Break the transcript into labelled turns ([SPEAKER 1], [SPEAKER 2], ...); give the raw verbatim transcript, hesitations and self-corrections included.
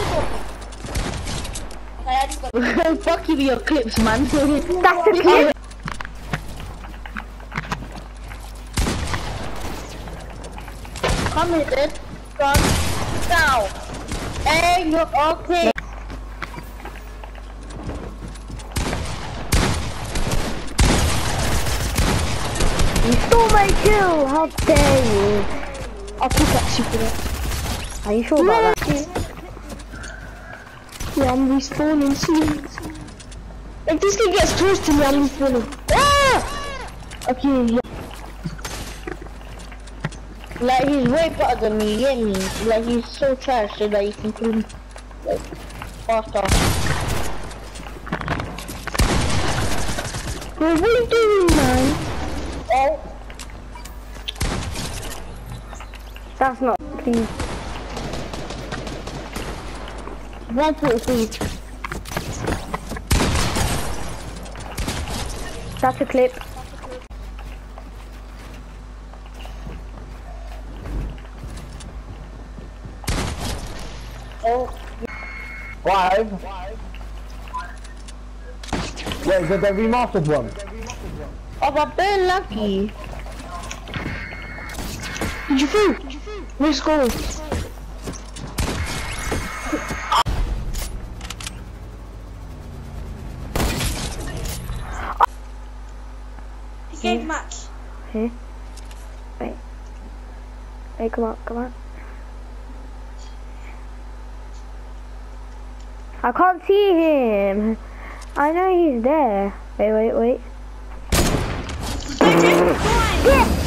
[SPEAKER 1] Okay, I just got.
[SPEAKER 2] Fuck you with your clips, man.
[SPEAKER 3] That's the clip.
[SPEAKER 2] Come here, dude. Come down. Hey, you're okay.
[SPEAKER 3] You stole my kill! How dare you! I'll pickaxe you for that. Are you sure about that? Yeah, I'm respawning soon. If this guy gets close to me, I'm respawning. Ah! Okay, yeah.
[SPEAKER 2] Like, he's way better than me, you get me? Like, he's so trash so that you can kill him, like, faster.
[SPEAKER 3] Bro, what are you doing, man?
[SPEAKER 2] Oh.
[SPEAKER 3] That's not, please.
[SPEAKER 2] One point, please.
[SPEAKER 3] That's a clip.
[SPEAKER 2] Oh.
[SPEAKER 4] Five. Wait, is it the remastered one?
[SPEAKER 2] Oh, but very lucky.
[SPEAKER 3] Did you fool? Let's go.
[SPEAKER 1] Game match.
[SPEAKER 3] Here. Wait. Wait, come on, come on. I can't see him. I know he's there. Wait, wait, wait. Get